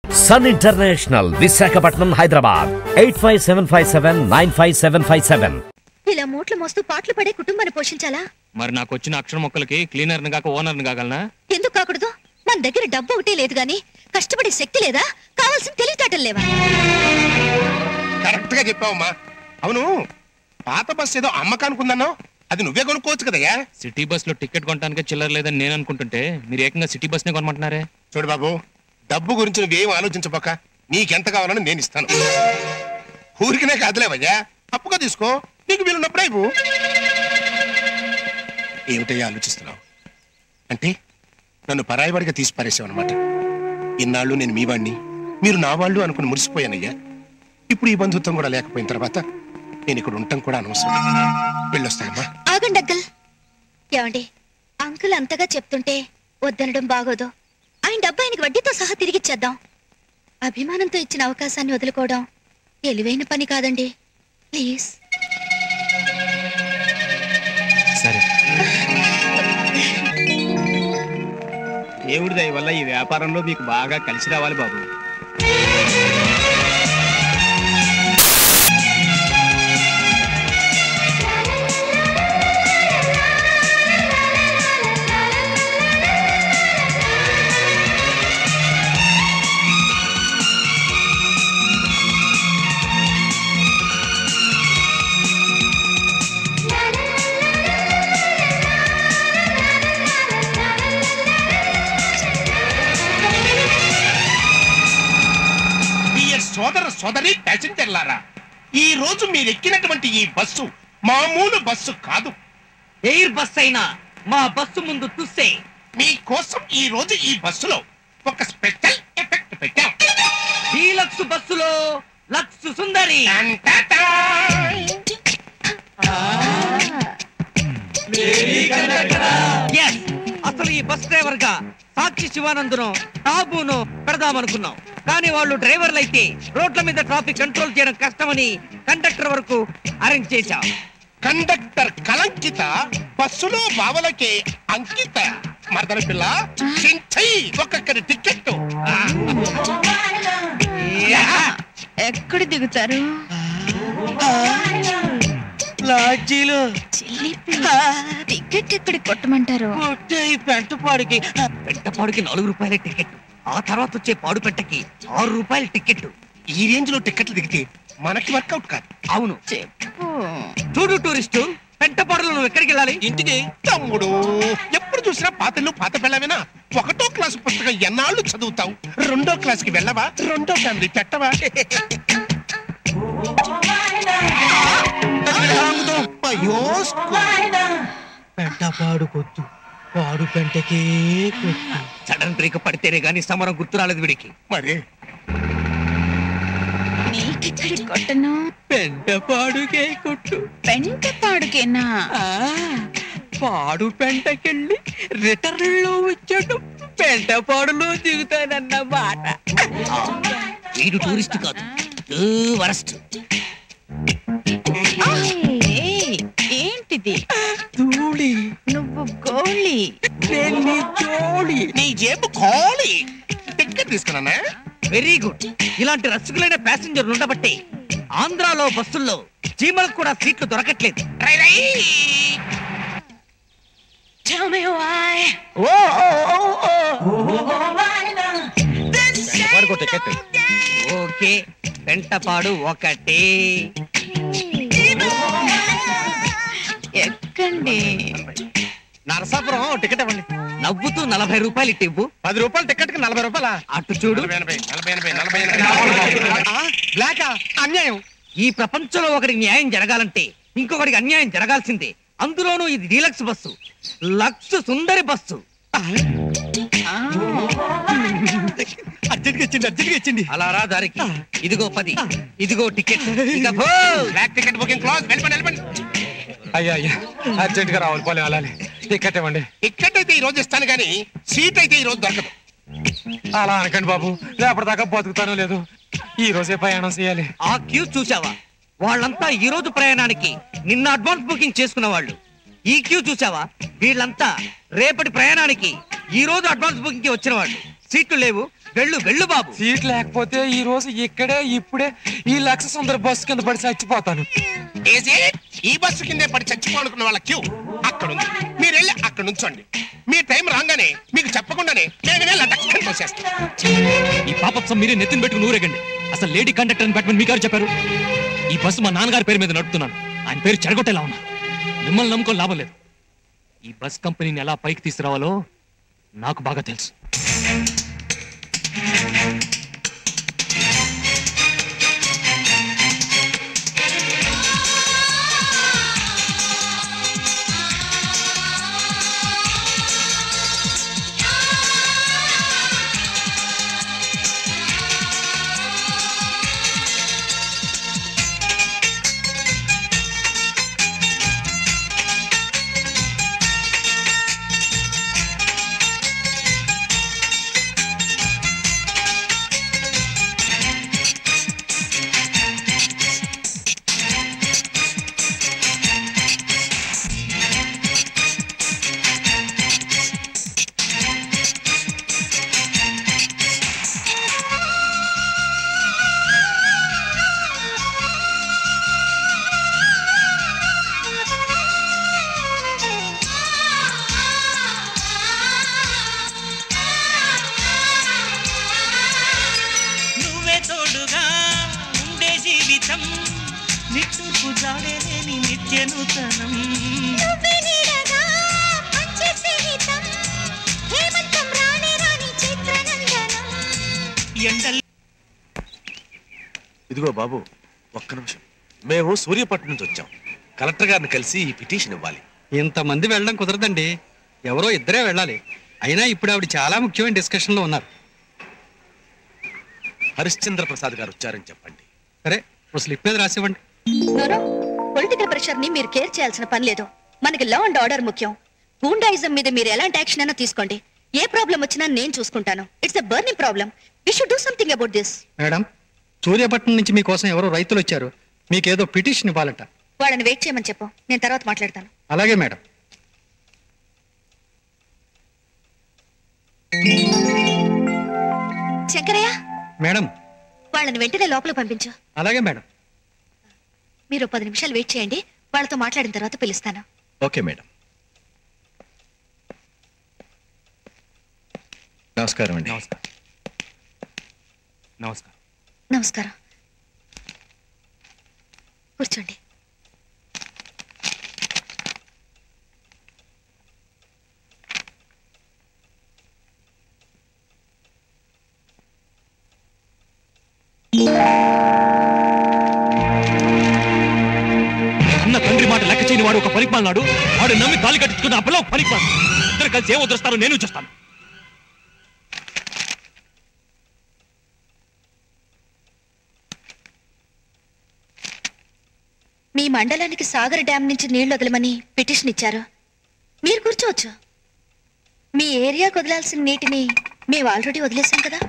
Sun international, Visakhapatnam, Hyderabad 8575795757. ఇలా మూట్ల మోస్తూ పాటలు పడే కుటుంబాన్ని పోషించాలా? మరి నాకు వచ్చిన అక్షర మొక్కలకి క్లీనర్ ని కాక ఓనర్ ని కాగలనా? ఎందుకు కాకూడదు? మన దగ్గర డబ్బు ఒకటే లేదు గాని కష్టపడే శక్తి లేదా? కావాల్సిన తెలివితేటలు లేవా? కరెక్ట్ గా చెప్పావమ్మా. అవును, పాత బస్ ఏదో అమ్మకానుకుందన్నావు, అది నువ్వే కొనుక్కోవచ్చు కదయ్యా. సిటీ బస్ లో టికెట్ కొనడానికి చిల్లర లేదని నేను అనుకుంటుంటే మీరు ఏకంగా సిటీ బస్ నే కొనమంటున్నారే. చూడు బాబు, డబ్బు గురించి నువ్వేం ఆలోచించపోక నీకెంత కావాలని నేను ఇస్తాను. ఊరికినే కాదులేవయ్యా, అప్పుగా తీసుకో, నీకు వీలున్నప్పుడు అయిపో. ఏమిటయ్యా ఆలోచిస్తున్నావు? అంటే నన్ను పరాయివాడిగా తీసి పారేసావు అనమాట. ఇన్నాళ్ళు నేను మీ వాడిని, మీరు నా వాళ్ళు అనుకుని మురిసిపోయానయ్యా. ఇప్పుడు ఈ బంధుత్వం కూడా లేకపోయిన తర్వాత నేను ఇక్కడ ఉండటం కూడా అనవసరం. వెళ్ళొస్తానమ్మా. ఆగండి అంకుల్. ఏమండి, అంకుల్ అంతగా చెప్తుంటే వద్దనడం బాగోదు. ఆయన డబ్బు ఆయనకి వడ్డీతో సహా తిరిగిచ్చేద్దాం. అభిమానంతో ఇచ్చిన అవకాశాన్ని వదులుకోవడం తెలివైన పని కాదండి. ప్లీజ్. సరే. దేవుడి దయ వల్ల ఈ వ్యాపారంలో మీకు బాగా కలిసి రావాలి బాబు. సోదర సోదరి ప్యాసింజర్లారా, ఈ రోజు మీరు ఎక్కినటువంటి ఈ బస్సు మామూలు బస్సు కాదు. ఎయిర్ బస్ అయినా మా బస్సు ముందు తుస్సే. మీకోసం ఈ రోజు ఈ బస్సులో ఒక స్పెషల్ ఎఫెక్ట్ పెట్టాం. డీలక్స్ బస్సులో లక్స్ సుందరి. అసలు ఈ బస్ డ్రైవర్ గా సాక్షి శివానందును టాబును పెడదామనుకున్నాం. కానీ వాళ్ళు డ్రైవర్లు అయితే రోడ్ల మీద ట్రాఫిక్ కంట్రోల్ చేయడం కష్టమని కండక్టర్ వరకు అరేంజ్ చేశాం. కండక్టర్ కలంకిత, బస్సులో బావలకే అంకిత. మరదల పిల్ల ఒక్కొక్కరి టికెట్. ఎక్కడ దిగుతారు? లాడ్జీలో. టికెట్ ఎక్కడ కొట్టమంటారు? పెంటపాడుకి 4 రూపాయల టికెట్. ఆ తర్వాత వచ్చే పాడు పెట్టకి 6 రూపాయల టికెట్. ఈ రేంజ్ లో టికెట్లు దిగితే మనకి వర్కౌట్ కాదు. అవును. చూడు టూరిస్టు, పెంటపాడులో నువ్వు ఎక్కడికి వెళ్ళాలి? ఇంటికి. తమ్ముడు, ఎప్పుడు చూసినా పాతలు పాత పిల్లవేనా? 1వ క్లాసు పుస్తకం ఎన్నాళ్ళు చదువుతావు? 2వ క్లాస్కి వెళ్ళవా? 2వ ఫ్యామిలీ పెట్టవా? పెంటపాడు కొద్దు, పాడు పెంటకే కొద్దు. సడన్ బ్రేక్ పడితేనే గానీ సమరం గుర్తు రాలేదు వీడికి. మరి నీకెక్కడి కొట్టను? పెంటపాడుకే కొట్టు. పెంటపాడుకేనా? పాడు పెంటకెళ్ళి రిటర్న్ లో వచ్చాడు, పెంటపాడులో దిగుతానన్నమాట. వీడు టూరిస్ట్ కాదు, వరస్ట్. ఏంటిది? ధూళి. నువ్వు గోళి, జోళి. నీ జేబు ఖాళీ. టికెట్ తీసుకున్నా. Very good. ఇలాంటి రసికులైన ప్యాసింజర్లు ఉండబట్టే ఆంధ్రాలో బస్సుల్లో చీమలకు కూడా సీట్లు దొరకట్లేదు. ఓకే, పెంటపాడు ఒకటే. ఎక్కండి. నరసాపురం టికెట్ ఇవ్వండి. నవ్వుతూ 40 రూపాయలు ఇవ్వు. 10 రూపాయల టికెట్ కి 40 రూపాయల. అటు చూడు. 40. బ్లాకా? అన్యాయం. ఈ ప్రపంచంలో ఒకరికి న్యాయం జరగాలంటే ఇంకొకరికి అన్యాయం జరగాల్సిందే. అందులోనూ ఇది deluxe bus, Lux Sundari bus. అర్జెంట్గా ఇచ్చింది. అలా రా దారికి. ఇదిగో 10, ఇదిగో ticket. Black ticket booking close. వెళ్ళండి. అయ్యా అర్జెంట్ గా రావాలి, పోలే అలానే. టికెట్ ఇవ్వండి. టికెట్ అయితే ఈ రోజు ఇస్తాను కానీ సీట్ అయితే ఈ రోజు దొరకదు. అలా అనకండి బాబు, రేపటిదాకా బతుకుతానో లేదు. ఈ రోజే ప్రయాణం చేయాలి. ఆ క్యూ చూసావా? వాళ్ళంతా ఈ రోజు ప్రయాణానికి నిన్న అడ్వాన్స్ బుకింగ్ చేసుకున్న వాళ్ళు. ఈ క్యూ చూసావా? వీళ్ళంతా రేపటి ప్రయాణానికి ఈ రోజు అడ్వాన్స్ బుకింగ్ కి వచ్చిన వాళ్ళు. సీట్లు లేవు, వెళ్ళు వెళ్ళు బాబు. సీట్ లేకపోతే ఈ రోజు ఇక్కడే ఇప్పుడే ఈ లక్ష సుందర బస్సు కింద పడి చచ్చిపోతాను. ఈ బస్సు కిందే పడి చచ్చిపోనుకున్న వాళ్ళ క్యూ అక్కడ ఉంది. మీరు వెళ్ళి అక్కడ నుంచోండి. మీ టైం రాగానే మీకు చెప్పకుండానే నేను లటక్కని తోసేస్తాను. ఈ పాపప్సం మీరే నెత్తిన పెట్టుకుని ఊరేగండి. అసలు లేడీ కండక్టర్ అని పెట్టమని మీకు ఎవరు చెప్పారు? ఈ బస్సు మా నాన్నగారి పేరు మీద నడుపుతున్నాను. ఆయన పేరు చెడగొట్టేలా ఉన్నారు. మిమ్మల్ని నమ్ముకొని లాభం లేదు. ఈ బస్ కంపెనీని ఎలా పైకి తీసుకురావాలో నాకు బాగా తెలుసు. ఇదిగో బాబు, ఒక్క నిమిషం. మేము సూర్యపట్నం నుంచి వచ్చాం. కలెక్టర్ గారిని కలిసి ఈ పిటిషన్ ఇవ్వాలి. ఇంతమంది వెళ్ళడం కుదరదండి. ఎవరో ఇద్దరే వెళ్ళాలి. అయినా ఇప్పుడు ఆవిడ చాలా ముఖ్యమైన డిస్కషన్లో ఉన్నారు. హరిశ్చంద్ర ప్రసాద్ గారు వచ్చారని చెప్పండి. సరే, ఓ స్లిప్ మీద రాసివ్వండి. పొలిటికల్ ప్రెషర్ ని మీరు కేర్ చేయాల్సిన పని లేదు. మనకి లా అండ్ ఆర్డర్ ముఖ్యం. గూండాయిజం మీద మీరు ఎలాంటి యాక్షన్ అయినా తీసుకోండి. ఏ ప్రాబ్లం వచ్చినా నేను చూసుకుంటాను. It's a burning problem. We should do something about this. Madam, Suryapatnam నుంచి మీకోసం ఎవరో రైతులు వచ్చారు. మీకేదో పిటిషన్ ఇవ్వాలట. వాళ్ళని వెయిట్ చేయమని చెప్పు. నేను తర్వాత మాట్లాడతాను. అలాగే మేడం. శంకరయ్య మేడం. వాళ్ళని వెంటనే లోపల పంపించు. అలాగే మేడం. మీరు 10 నిమిషాలు వెయిట్ చేయండి. వాళ్ళతో మాట్లాడిన తర్వాత పిలుస్తాను. Okay madam. నమస్కారం అండి. నమస్కారం. నమస్కారం. నమస్కారం. కూర్చోండి. అన్న తండ్రి మాట లెక్క చేయని వాడు ఒక పనికిమాలినాడు. వాడు నమ్మి తాళి కట్టించుకున్న అప్పలో పనికిమాలి. ఇద్దరు కలిసి ఏం వదిలేస్తారో నేను చూస్తాను. మీ మండలానికి సాగర్ డ్యాం నుంచి నీళ్లు వదలమని పిటిషన్ ఇచ్చారు. మీరు కూర్చోవచ్చు. మీ ఏరియాకు వదలాల్సిన నీటిని మేము ఆల్రెడీ వదిలేసాం కదా.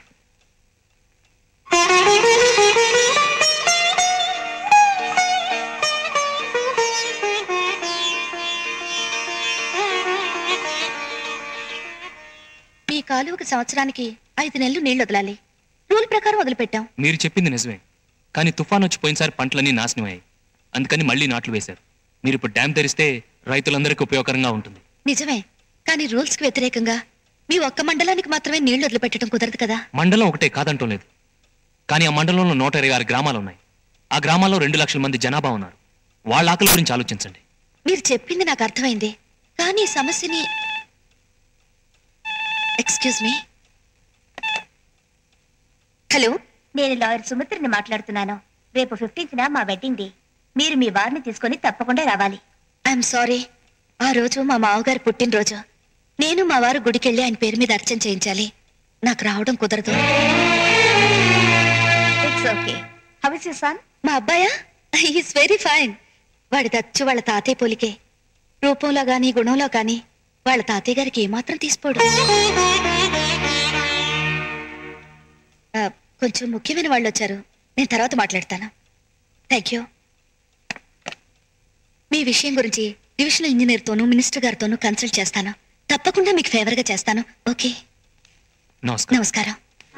మీ కాలువకి సంవత్సరానికి 5 నెలలు నీళ్లు వదలాలి. రూల్ ప్రకారం వదిలిపెట్టాం. మీరు చెప్పింది నిజమే, కానీ తుఫాన్ వచ్చి పోయినసారి పంటలన్నీ నాశనమయ్యాయి. అందుకని మళ్ళీ నాట్లు వేశారు. మీరు ఇప్పుడు డ్యామ్ తెరిస్తే రైతులందరికీ ఉపయోగకరంగా ఉంటుంది. నిజమే, కానీ రూల్స్ కి వ్యతిరేకంగా మీ ఒక్క మండలానికి మాత్రమే నీళ్లు వదిలిపెట్టడం కుదరదు కదా. మండలం ఒకటే కాదంటం లేదు, కానీ ఆ మండలంలో 126 గ్రామాలు ఉన్నాయి. ఆ గ్రామాల్లో 2 లక్షల మంది జనాభా ఉన్నారు. వాళ్ళ ఆకలి గురించి ఆలోచించండి. మీరు చెప్పింది నాకు అర్థమైంది, కానీ ఈ సమస్యని ఎక్స్క్యూజ్ మీ. హలో, నేను లాయర్ సుమిత్రని మాట్లాడుతున్నాను. రేపు 15న మా వెడ్డింగ్ డే. మీరు మీ వారిని తీసుకొని తప్పకుండా రావాలి. ఐఎమ్ సారీ, ఆ రోజు మా మావగారు పుట్టినరోజు. నేను మా వారు గుడికెళ్ళి ఆయన పేరు మీద అర్చన చేయించాలి. నాకు రావడం కుదరదు. It's okay. How is your son? మా అబ్బాయా? Is very fine. వాడి తచ్చు వాళ్ళ తాతయ్య పోలికే. రూపంలో గాని గుణంలో గాని వాళ్ళ తాతయ్య గారికి ఏమాత్రం తీసిపోడు. కొంచెం ముఖ్యమైన వాళ్ళు వచ్చారు. నేను తర్వాత మాట్లాడతాను. Thank you. మీ విషయం గురించి డివిజనల్ ఇంజనీర్తోనూ మినిస్టర్ గారితోనూ కన్సల్ట్ చేస్తాను. తప్పకుండా మీకు ఫేవర్గా చేస్తాను. ఓకే, నమస్కారం. నమస్కారం.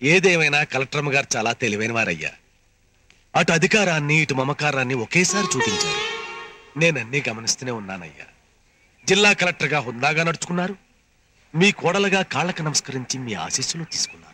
ఏదేమైనా కలెక్టర్మ గారు చాలా తెలివైన వారయ్యా. అటు అధికారాన్ని ఇటు మమకారాన్ని ఒకేసారి చూపించారు. నేనన్నీ గమనిస్తూనే ఉన్నానయ్యా. జిల్లా కలెక్టర్గా హుందాగా నడుచుకున్నారు. మీ కోడలుగా కాళ్ళకు నమస్కరించి మీ ఆశీస్సులు తీసుకున్నారు.